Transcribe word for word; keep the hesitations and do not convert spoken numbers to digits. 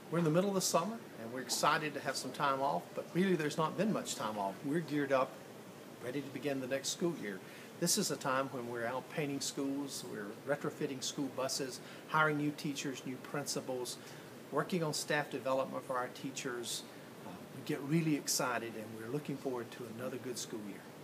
We're in the middle of the summer, and we're excited to have some time off, but really there's not been much time off. We're geared up, ready to begin the next school year. This is a time when we're out painting schools, we're retrofitting school buses, hiring new teachers, new principals, working on staff development for our teachers. Uh, we get really excited, and we're looking forward to another good school year.